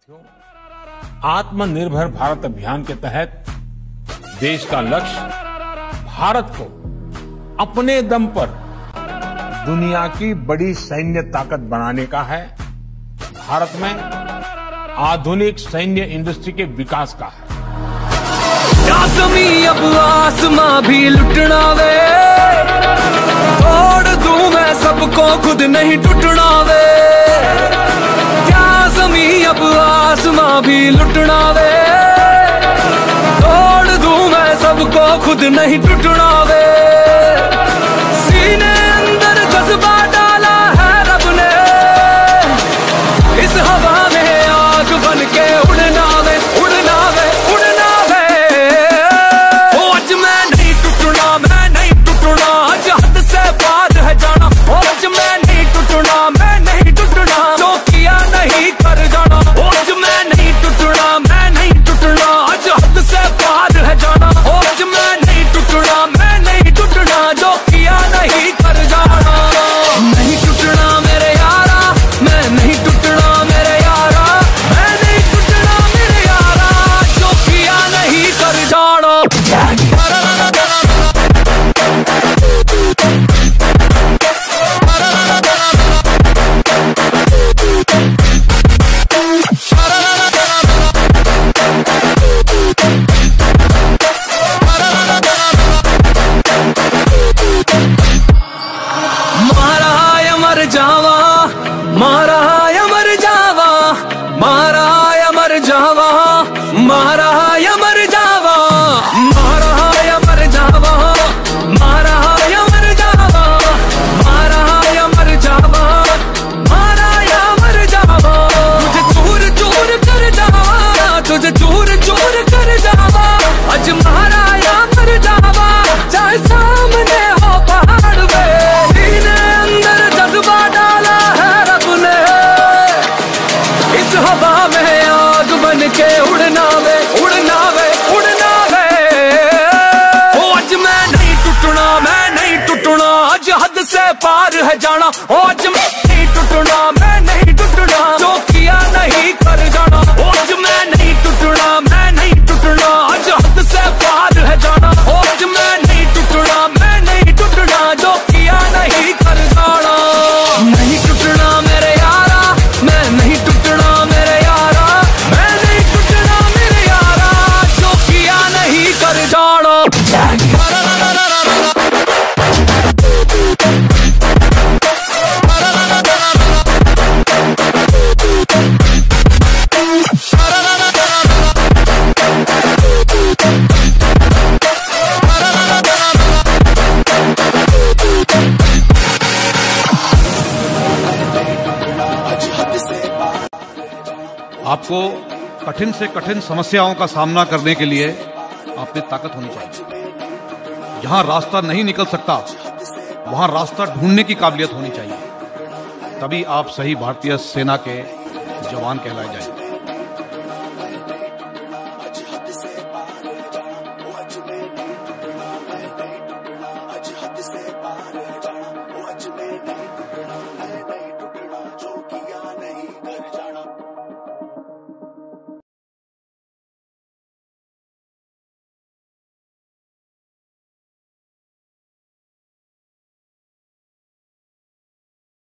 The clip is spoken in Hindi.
साथियों, आत्मनिर्भर भारत अभियान के तहत देश का लक्ष्य भारत को अपने दम पर दुनिया की बड़ी सैन्य ताकत बनाने का है। भारत में आधुनिक सैन्य इंडस्ट्री के विकास का है। अब आसमां भी लुटना वे, तोड़ दूं मैं सबको, खुद नहीं टूटना वे। क्या ज़मीं अब आसमां भी लुटना वे, तोड़ दूं मैं सबको, खुद नहीं टूटना वे। सीने अंदर जज्बा डाला है रब ने, इस हवा में आग बन के उड़ना वे, उड़ना वे, उड़ना वे। ओ आज मैं नहीं टूटना, मैं नहीं टूटना, आज हद से पार है जाना। ओ आज मैं नहीं टूटना, मैं नहीं टूटना, जो किया नहीं कर जाना। ओ आज मैं नहीं टूटना, मैं नहीं टूटना, आज हद से पार है जाना। ओ आज मैं नहीं टूटना, मैं नहीं टूटना, जो किया नहीं कर जाना। नहीं टूटना मेरे यारा, मैं नहीं टूटना मेरे यारा, मैं नहीं टूटना मेरे यारा, जो किया नहीं कर जाना। मारा या मर जावा, मारा या मर जावा, मारा या मर जावा, मारा या मर जावा, मारा या मर जावा, मारा या मर जावा, मारा या मर जावा, मारा या मर जावा। तुझे चूर चूर कर जावा, तुझे चूर चूर कर जावा, आज मारा या मर जावा, चाहे सामने हो पहाड़ वे। सीने अंदर जज्बा डाला है रब ने, इस हवा में आग बन के उड़ना वे, उड़ना वे, उड़ना वे। ओ आज मैं नहीं टूटना, मैं नहीं टूटना, आज हद से पार है जाना। ओ आज मैं नहीं टूटना, मैं नहीं टूटना, जो किया नहीं कर जाना। ओ आज मैं नहीं टूटना, मैं नहीं टूटना, आज हद से पार है जाना। ओ आज मैं नहीं टूटना, मैं नहीं टूटना, जो किया नहीं कर जाना। नहीं टूटना मेरे यारा, मैं नहीं टूटना मेरे यारा, मैं नहीं टूटना मेरे यारा, जो किया नहीं कर जाना। आपको कठिन से कठिन समस्याओं का सामना करने के लिए आप में ताकत होनी चाहिए। जहां रास्ता नहीं निकल सकता वहां रास्ता ढूंढने की काबिलियत होनी चाहिए। तभी आप सही भारतीय सेना के जवान कहलाए जाएंगे।